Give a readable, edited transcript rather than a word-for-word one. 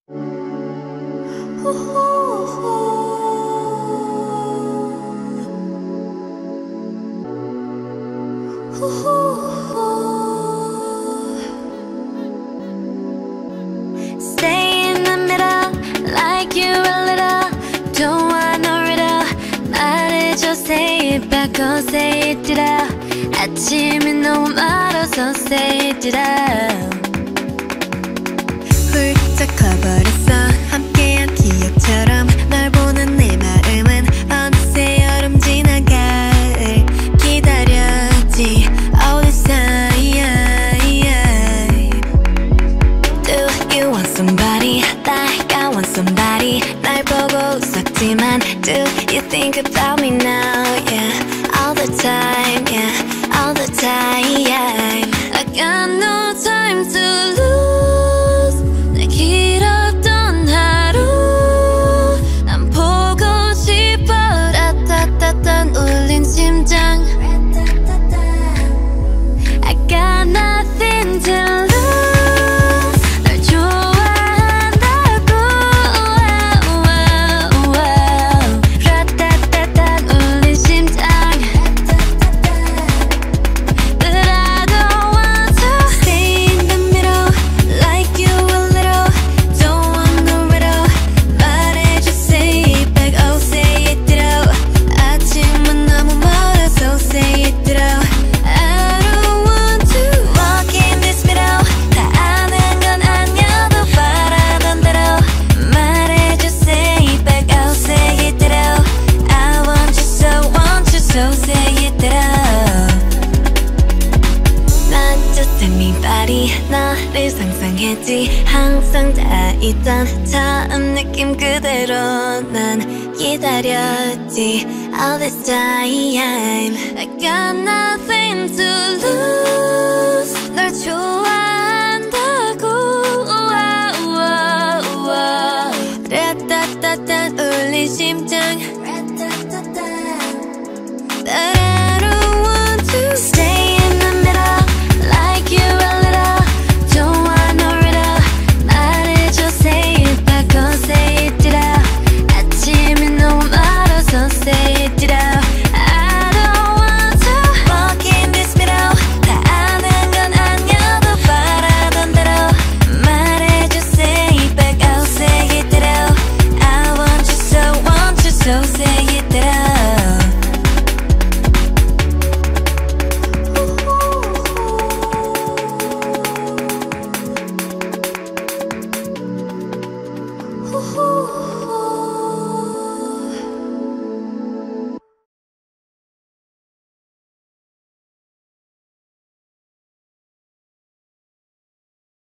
Stay in the middle like you're a little. Don't want no riddle. 말해줘, say it back, oh say it Ditto. 아침이 너무 멀어서 say it Ditto. 훌쩍 커버렸어 함께한 기억처럼 널 보는 내 마음은 어느새 여름 지나갈 기다렸지 all this time. Do you want somebody like I want somebody 날 보고 웃었지만 do you think about me now? Yeah, all the time, yeah, all the time. I got no time to lose. 내 길었던 하루 난 보고 싶어. 라따따따 울린 심장. I got nothing to lose. 널 좋아한다고. 라따따따 울린 심장. But I don't want to stay in the middle like you a little. Don't want no riddle. 말해줘, say it back, oh say it Ditto. 아침은 너무 멀어서 say it Ditto. I don't want to walk in this middle. 다 아는 건 아니어도 바라던 대로 말해줘, say it back, oh say it Ditto. I want you so say it Ditto. 난 just anybody 너를 상상했지. 항상 다 있던 처음 느낌 그대로 난 기다렸지 all this time. I got nothing to lose. 널 좋아한다고. 라따따따 울린 심장.